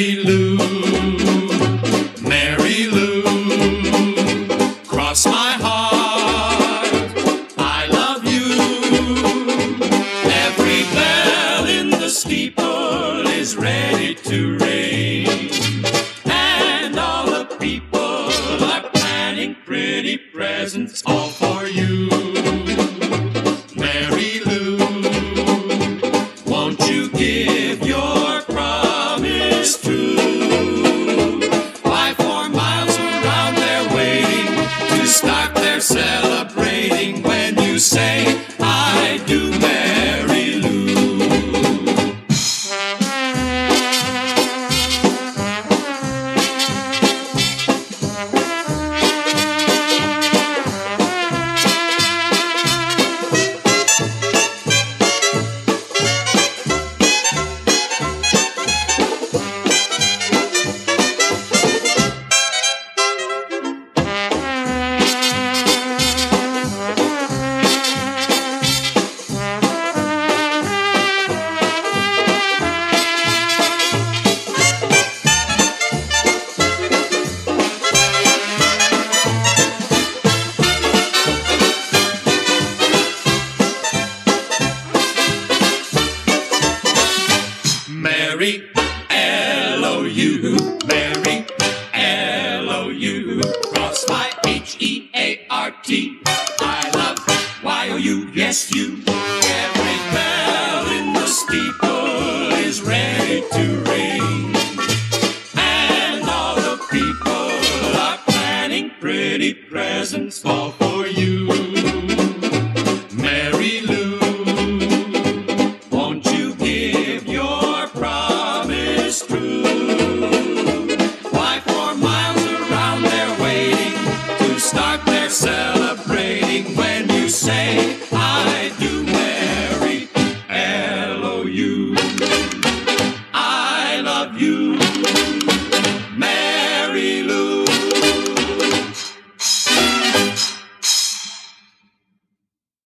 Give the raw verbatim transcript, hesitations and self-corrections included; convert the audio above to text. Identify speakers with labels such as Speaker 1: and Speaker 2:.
Speaker 1: Mary Lou, Mary Lou, cross my heart, I love you. Every bell in the steeple is ready to ring, and all the people are planning pretty presents all for you. Mary Lou, won't you give your promise true? Why, four miles around they're waiting to start their celebrating when you say, I do, Mary Lou. Mary, L O U, Mary, L O U, cross my H E A R T, I love Y O U, yes you. Every bell in the steeple is ready to ring, and all the people are planning pretty presents all for you. Mary Lou, won't you give your promise true? Why, four miles around they're waiting to start their celebrating when you say, I do, Mary, L O U, I love you.